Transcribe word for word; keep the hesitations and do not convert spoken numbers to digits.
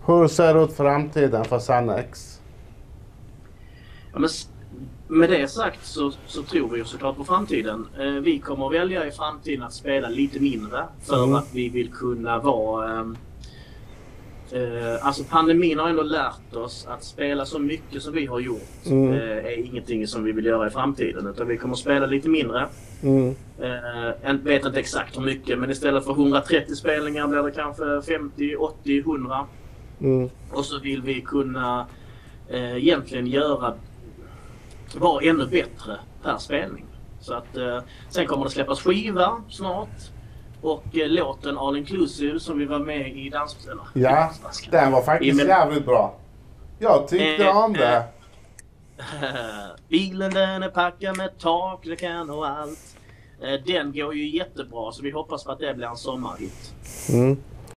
Hur ser det ut framtiden för Sannex? Ja, men med det sagt så, så tror vi ju såklart på framtiden. Eh, vi kommer att välja i framtiden att spela lite mindre för mm. att vi vill kunna vara... Eh, eh, alltså pandemin har ändå lärt oss att spela så mycket som vi har gjort mm. eh, är ingenting som vi vill göra i framtiden. Utan vi kommer att spela lite mindre. Mm. Eh, jag vet inte exakt hur mycket, men istället för hundratrettio spelningar blir det kanske femtio, åttio, hundra. Mm. Och så vill vi kunna eh, egentligen göra vara ännu bättre per spelning. Så att eh, sen kommer det släppas skiva snart och eh, låten All Inclusive som vi var med i dansställen. Ja, den var faktiskt men, jävligt bra. Jag tyckte eh, om det. Eh, bilen den är packad med tak, det kan och allt. Eh, den går ju jättebra så vi hoppas på att det blir en sommarhit. Mm.